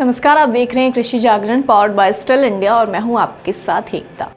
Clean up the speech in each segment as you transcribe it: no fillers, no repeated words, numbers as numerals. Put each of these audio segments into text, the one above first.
नमस्कार, आप देख रहे हैं Krishi Jagran powered by Stihl India और मैं हूं आपके साथ एकता।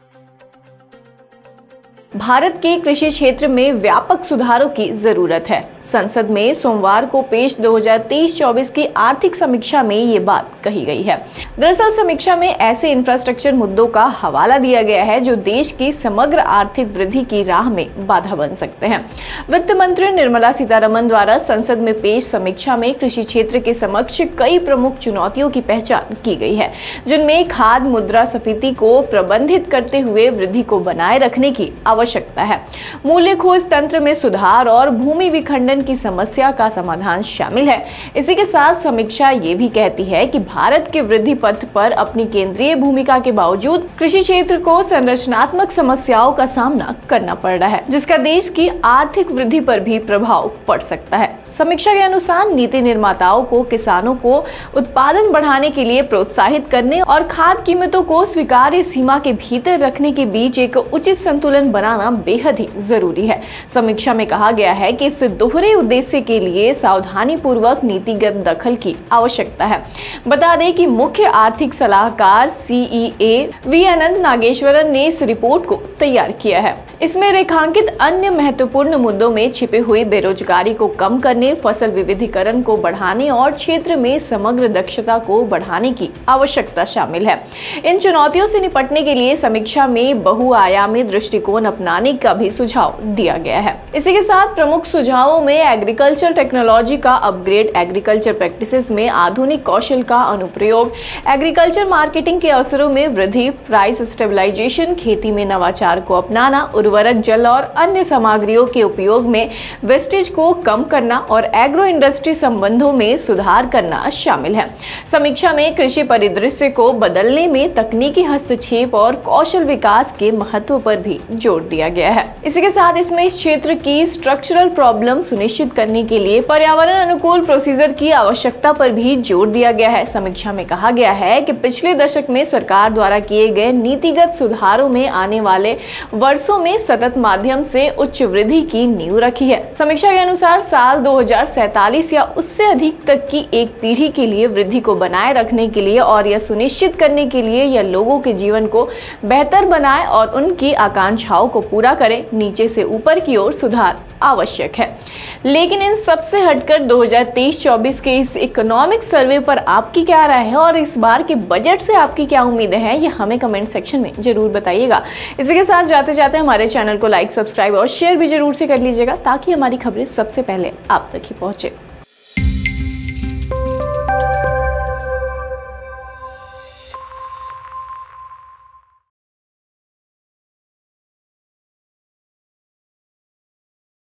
भारत के कृषि क्षेत्र में व्यापक सुधारों की जरूरत है। संसद में सोमवार को पेश 2023-24 की आर्थिक समीक्षा में ये बात कही गई है। दरअसल समीक्षा में ऐसे इंफ्रास्ट्रक्चर मुद्दों का हवाला दिया गया है जो देश की समग्र आर्थिक वृद्धि की राह में बाधा बन सकते हैं। वित्त मंत्री निर्मला सीतारमण द्वारा संसद में पेश समीक्षा में कृषि क्षेत्र के समक्ष कई प्रमुख चुनौतियों की पहचान की गई है, जिनमें खाद्य मुद्रास्फीति को प्रबंधित करते हुए वृद्धि को बनाए रखने की आवश्यकता है, मूल्य खोज तंत्र में सुधार और भूमि विखंडन की समस्या का समाधान शामिल है। इसी के साथ समीक्षा ये भी कहती है कि भारत के वृद्धि पथ पर अपनी केंद्रीय भूमिका के बावजूद कृषि क्षेत्र को संरचनात्मक समस्याओं का सामना करना पड़ रहा है, जिसका देश की आर्थिक वृद्धि पर भी प्रभाव पड़ सकता है। समीक्षा के अनुसार नीति निर्माताओं को किसानों को उत्पादन बढ़ाने के लिए प्रोत्साहित करने और खाद्य कीमतों को स्वीकार्य सीमा के भीतर रखने के बीच एक उचित संतुलन बनाना बेहद ही जरूरी है। समीक्षा में कहा गया है कि इस दोहरे उद्देश्य के लिए सावधानी पूर्वक नीतिगत दखल की आवश्यकता है। बता दें कि मुख्य आर्थिक सलाहकार CEA वी अनंत नागेश्वरन ने इस रिपोर्ट को तैयार किया है। इसमें रेखांकित अन्य महत्वपूर्ण मुद्दों में छिपी हुई बेरोजगारी को कम करने, फसल विविधीकरण को बढ़ाने और क्षेत्र में समग्र दक्षता को बढ़ाने की आवश्यकता शामिल है। इन चुनौतियों से निपटने के लिए समीक्षा में बहुआयामी दृष्टिकोण अपनाने का भी सुझाव दिया गया है। इसी के साथ प्रमुख सुझावों में एग्रीकल्चर टेक्नोलॉजी का अपग्रेड, एग्रीकल्चर प्रैक्टिसेस में आधुनिक कौशल का अनुप्रयोग, एग्रीकल्चर मार्केटिंग के अवसरों में वृद्धि, प्राइस स्टेबलाइजेशन, खेती में नवाचार को अपनाना, उर्वरक, जल और अन्य सामग्रियों के उपयोग में वेस्टेज को कम करना और एग्रो इंडस्ट्री संबंधों में सुधार करना शामिल है। समीक्षा में कृषि परिदृश्य को बदलने में तकनीकी हस्तक्षेप और कौशल विकास के महत्व पर भी जोर दिया गया है। इसी के साथ इसमें इस क्षेत्र की स्ट्रक्चरल प्रॉब्लम सुनिश्चित करने के लिए पर्यावरण अनुकूल प्रोसीजर की आवश्यकता पर भी जोर दिया गया है। समीक्षा में कहा गया है कि पिछले दशक में सरकार द्वारा किए गए नीतिगत सुधारों में आने वाले वर्षों में सतत माध्यम से उच्च वृद्धि की नींव रखी है। समीक्षा के अनुसार साल 2047 या उससे अधिक तक की एक पीढ़ी के लिए वृद्धि को बनाए रखने के लिए और यह सुनिश्चित करने के लिए यह लोगों के जीवन को बेहतर बनाए और उनकी आकांक्षाओं को पूरा करे, नीचे से ऊपर की ओर सुधार आवश्यक है। लेकिन इन सबसे हटकर 2023-24 के इस इकोनॉमिक सर्वे पर आपकी क्या राय है और इस बार के बजट से आपकी क्या उम्मीदें हैं, ये हमें कमेंट सेक्शन में जरूर बताइएगा। इसी के साथ जाते जाते हमारे चैनल को लाइक, सब्सक्राइब और शेयर भी जरूर से कर लीजिएगा ताकि हमारी खबरें सबसे पहले आप तक ही पहुंचे।